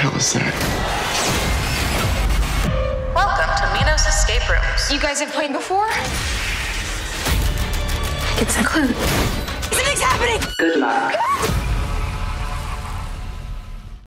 hell is that? Welcome to Minos Escape Rooms. You guys have played before? It's a clue. Something's happening! Good luck.